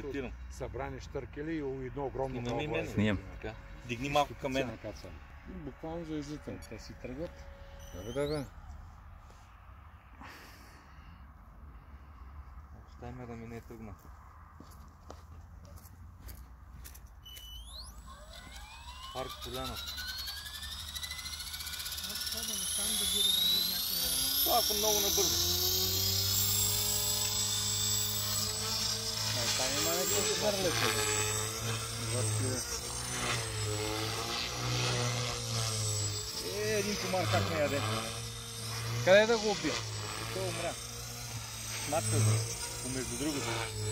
Монтирам. Събрани щъркели и едно огромно Снимаме и мен. Снимам. Така. Дигни малко към мен. Буквално за излитане. Те си тръгват. Да. Остави ме да ми не е тръгна. Парк Поляна. Това съм много набързо. Там има някакво хвърлете. Един комар как не яде. Къде да го убия? Той умря. Смачка за. Помежду другото.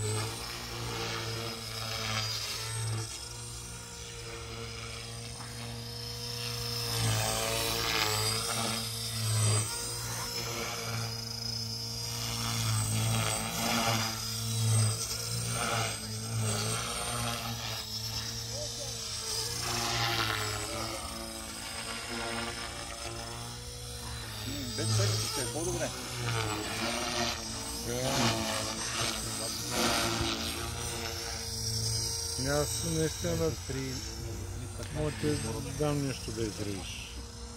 Без пъти ще е по-добре. Аз наистина мога да дам нещо да изрежеш.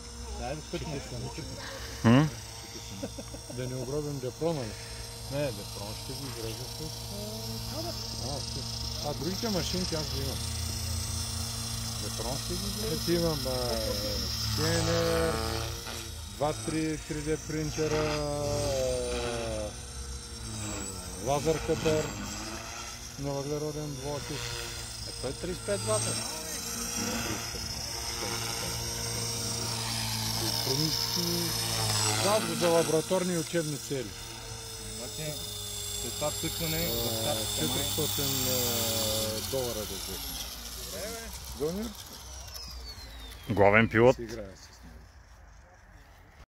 Да не огробим Депрона ли? Не, Депрон ще го изрежа с... другите машинки аз ги имам. Депрон ще ги изрежа? Ето имам скенер, 2-3 3D принтера, лазер катър на въглероден двуокис. Той е 35 вата. Да, за лабораторни и учебни цели. Значи, след това цъкване $400 да взех. Гонир? Главен пилот. Си играя с